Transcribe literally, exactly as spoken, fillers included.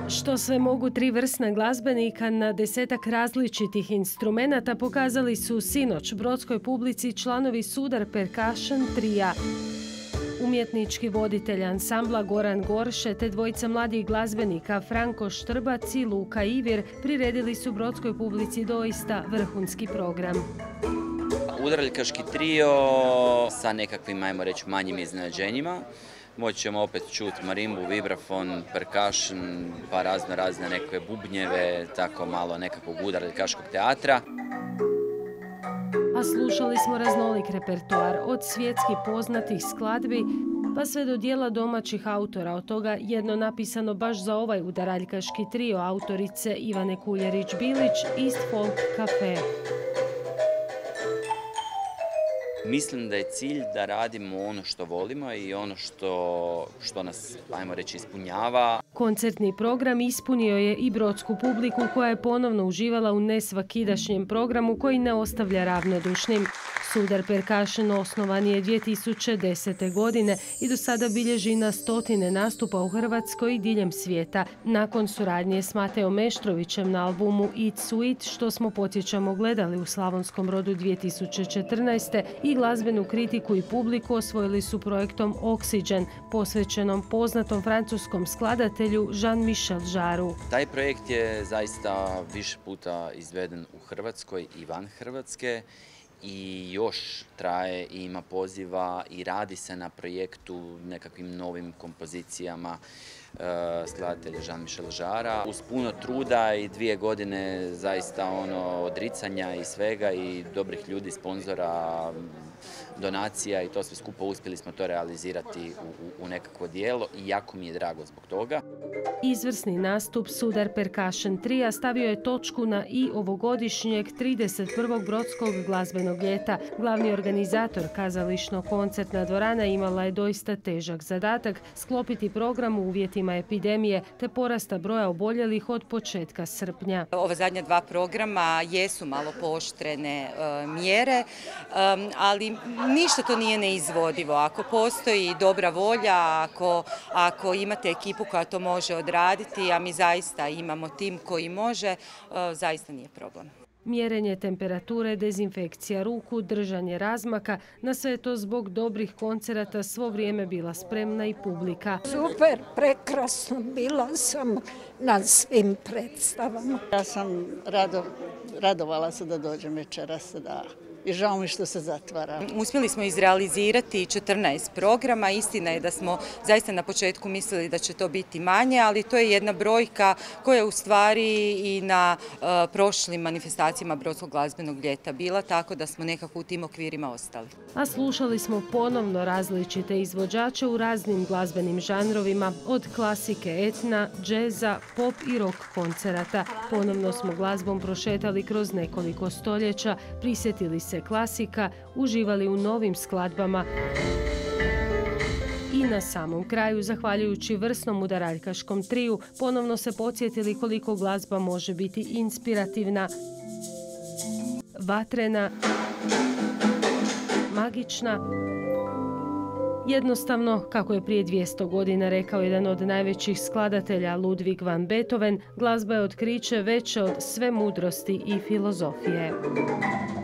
Što sve mogu tri vrsna glazbenika na desetak različitih instrumenata pokazali su sinoć brodskoj publici članovi Sudar Percussion trija. Umjetnički voditelj ansambla Goran Gorše te dvojica mladih glazbenika Franko Štrbac i Luka Ivir priredili su brodskoj publici doista vrhunski program. Udaraljkaški trio sa nekakvim, ajmo reći, manjim iznenađenjima. Moći ćemo opet čuti marimbu, vibrafon, percussion, pa razno razne neke bubnjeve, tako malo nekakvog udaraljkaškog teatra. A slušali smo raznolik repertoar, od svjetski poznatih skladbi pa sve do dijela domaćih autora, od toga jedno napisano baš za ovaj udaraljkaški trio autorice Ivane Kuljerić-Bilić, East Folk Cafe. Mislim da je cilj da radimo ono što volimo i ono što, što nas, ajmo reći, ispunjava. Koncertni program ispunio je i brodsku publiku koja je ponovno uživala u nesvakidašnjem programu koji ne ostavlja ravnodušnim. Sudar Percussion osnovan je dvije tisuće desete. godine i do sada bilježi na stotine nastupa u Hrvatskoj i diljem svijeta. Nakon suradnje s Mateom Meštrovićem na albumu It's Sweet, što smo podsjećamo gledali u Slavonskom Brodu dvije tisuće četrnaeste. i glazbenu kritiku i publiku osvojili su projektom Oxygen, posvećenom poznatom francuskom skladatelju Jean-Michel Jarru. Taj projekt je zaista više puta izveden u Hrvatskoj i van Hrvatske i još traje i ima poziva i radi se na projektu nekakvim novim kompozicijama skladatelja Jean-Michel Jarra. Uz puno truda i dvije godine zaista ono odricanja i svega i dobrih ljudi, sponzora, donacija i to sve skupo uspjeli smo to realizirati u, u, u nekakvo djelo i jako mi je drago zbog toga. Izvrsni nastup Sudar Percussion trija stavio je točku na i ovogodišnjeg trideset prvog brodskog glazbenog ljeta. Glavni organizator kazališno-koncertna dvorana imala je doista težak zadatak sklopiti program u uvjetima epidemije te porasta broja oboljelih od početka srpnja. Ova zadnja dva programa jesu malo pooštrene e, mjere, e, ali ništa to nije neizvodivo. Ako postoji dobra volja, ako, ako imate ekipu koja to može odraditi, a mi zaista imamo tim koji može, e, zaista nije problem. Mjerenje temperature, dezinfekcija ruku, držanje razmaka, na sve to zbog dobrih koncerata svo vrijeme bila spremna i publika. Super, prekrasno, bila sam na svim predstavama. Ja sam rado, radovala se da dođem večeras, da. I žao mi što se zatvara. Uspjeli smo izrealizirati četrnaest programa. Istina je da smo zaista na početku mislili da će to biti manje, ali to je jedna brojka koja je u stvari i na uh, prošlim manifestacijama Brodskog glazbenog ljeta bila, tako da smo nekako u tim okvirima ostali. A slušali smo ponovno različite izvođače u raznim glazbenim žanrovima, od klasike, etna, džeza, pop i rock koncerata. Ponovno smo glazbom prošetali kroz nekoliko stoljeća, prisjetili se klasika, uživali u novim skladbama i na samom kraju, zahvaljujući vrsnom udaraljkaškom triju, ponovno se podsjetili koliko glazba može biti inspirativna, vatrena, magična. Jednostavno, kako je prije dvjesto godina rekao jedan od najvećih skladatelja Ludwig van Beethoven, glazba je otkriće veće od sve mudrosti i filozofije.